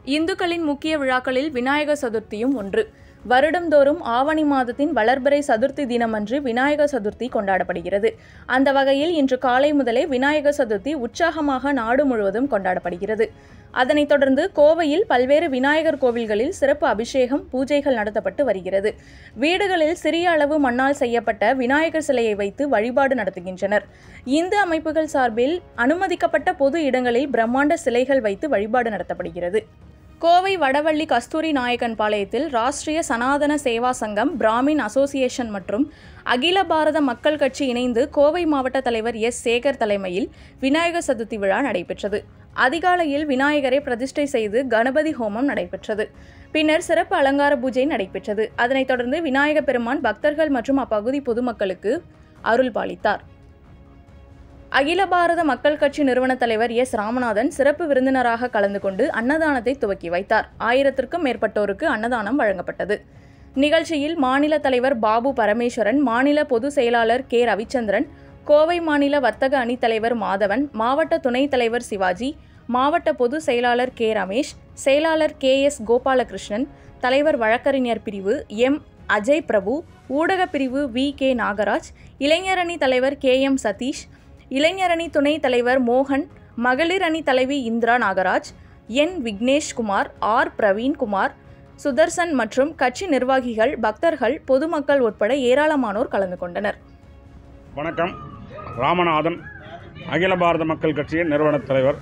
இந்துக்களின் முக்கிய விழாக்களில் விநாயகர் சதுர்த்தியும் ஒன்று. வருடந்தோறும் ஆவணி மாதத்தின் வளர்பிறை சதுர்த்தி தினமன்று விநாயகர் சதுர்த்தி கொண்டாடப்படுகிறது. அந்த வகையில் இன்று காலை முதலே விநாயகர் சதுர்த்தி உற்சாகமாக நாடு முழுவதும் கொண்டாடப்படுகிறது. அதனைத் தொடர்ந்து கோவையில் பல்வேறு விநாயகர் கோவில்களில் சிறப்பு அபிஷேகம், பூஜைகள் நடத்தப்பட்டு வருகிறது. வீடுகளில் சிறிய அளவு மண்ணால் செய்யப்பட்ட விநாயகர் சிலையை வைத்து வழிபாடு நடத்துகின்றனர். இந்து அமைப்புகள் சார்பில் அனுமதிக்கப்பட்ட பொது இடங்களில் பிரம்மாண்ட சிலைகள் வைத்து வழிபாடு நடத்தப்படுகிறது. கோவை வடவள்ளி கஸ்தூரி நாயக்கன் பாளையத்தில் ராஷ்டிரிய சனாதன சேவா சங்கம், பிராமின் அசோசியேஷன் மற்றும் அகில பாரத மக்கள் கட்சி இணைந்து கோவை மாவட்ட தலைவர் எஸ். சேகர் தலைமையில் விநாயகர் சதுர்த்தி விழா நடைபெற்றது. அதிகாலையில் விநாயகரை பிரதிஷ்டை செய்து கணபதி ஹோமம் நடைபெற்றது. பின்னர் சிறப்பு அலங்கார பூஜை நடைபெற்றது. அதனைத் தொடர்ந்து விநாயகப் பெருமான் பக்தர்கள் மற்றும் அப்பகுதி பொதுமக்களுக்கு அருள் பாலித்தார். அகில பாரத மக்கள் கட்சி நிறுவன தலைவர் எஸ். ராமநாதன் சிறப்பு விருந்தினராக கலந்து கொண்டு அன்னதானத்தை துவக்கி வைத்தார். 1000க்கும் மேற்பட்டோருக்கு அன்னதானம் வழங்கப்பட்டது. நிகழ்ச்சியில் மாநில தலைவர் பாபு பரமேஸ்வரன், மாநில பொதுச் செயலாளர் கே. ரவிச்சந்திரன், கோவை மாநில வர்த்தக அணித் தலைவர் மாதவன், மாவட்ட துணைத் தலைவர் சிவாஜி, மாவட்ட பொதுச் செயலாளர் கே. ரமேஷ், செயலாளர் கே. எஸ். கோபாலகிருஷ்ணன், தலைவர் வழக்கறிஞர் பிரிவு எம். அஜய் பிரபு, ஊடகப் பிரிவு வி. கே. நாகராஜ், இளைஞரணி தலைவர் கே. எம். சதீஷ், இளைஞரணி துணைத் தலைவர் மோகன், மகளிர் அணி தலைவி இந்திரா நாகராஜ், என். விக்னேஷ்குமார், ஆர். பிரவீன்குமார், சுதர்சன் மற்றும் கட்சி நிர்வாகிகள், பக்தர்கள், பொதுமக்கள் உட்பட ஏராளமானோர் கலந்து கொண்டனர். வணக்கம். ராமநாதன், அகில பாரத மக்கள் கட்சியின் நிறுவனத் தலைவர்.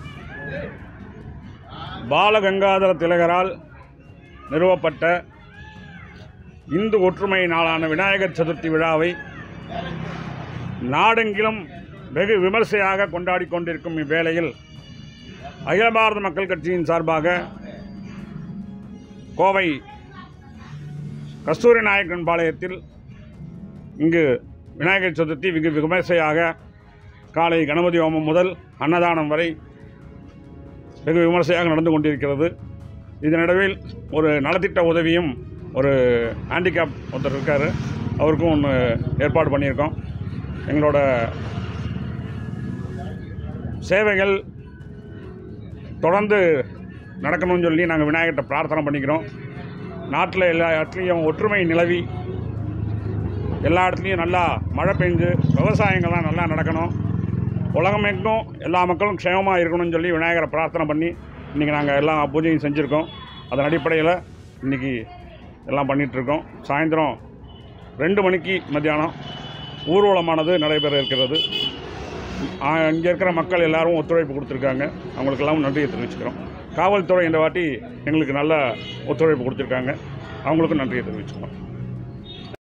பாலகங்காதர திலகரால் நிறுவப்பட்ட இந்து ஒற்றுமை நாளான விநாயகர் சதுர்த்தி விழாவை நாடெங்கிலும் வெகு விமர்சையாக கொண்டாடி கொண்டிருக்கும் இவ்வேளையில் அகில பாரத மக்கள் கட்சியின் சார்பாக கோவை கஸ்தூரி நாயக்கன் பாளையத்தில் இங்கு விநாயகர் சதுர்த்தி வெகு விமர்சையாக காலை கணபதி ஹோமம் முதல் அன்னதானம் வரை வெகு விமர்சையாக நடந்து கொண்டிருக்கிறது. இதனிடவில் ஒரு நலத்திட்ட உதவியும் ஒரு ஹேண்டிகேப் ஒருத்தர் இருக்கார், அவருக்கும் ஒன்று ஏற்பாடு பண்ணியிருக்கோம். எங்களோட சேவைகள் தொடர்ந்து நடக்கணும்னு சொல்லி நாங்கள் விநாயகர்கிட்ட பிரார்த்தனை பண்ணிக்கிறோம். நாட்டில் எல்லா இடத்துலையும் ஒற்றுமை நிலவி எல்லா இடத்துலையும் நல்லா மழை பெஞ்சு விவசாயங்கள்லாம் நல்லா நடக்கணும், உலகமெங்கும் எல்லா மக்களும் க்ஷேமமாக இருக்கணும்னு சொல்லி விநாயகரை பிரார்த்தனை பண்ணி இன்றைக்கி நாங்கள் எல்லா பூஜையும் செஞ்சுருக்கோம். அதன் அடிப்படையில் இன்றைக்கி எல்லாம் பண்ணிகிட்ருக்கோம். சாயந்தரம் 2 மணிக்கு மத்தியானம் ஊர்வலமானது நடைபெற இருக்கிறது. இங்கே இருக்கிற மக்கள் எல்லாரும் ஒத்துழைப்பு கொடுத்துருக்காங்க. அவங்களுக்கெல்லாம் நன்றியை தெரிவிச்சுக்கிறோம். காவல்துறை இந்த வாட்டி எங்களுக்கு நல்ல ஒத்துழைப்பு கொடுத்துருக்காங்க. அவங்களுக்கும் நன்றியை தெரிவிச்சுக்கிறோம்.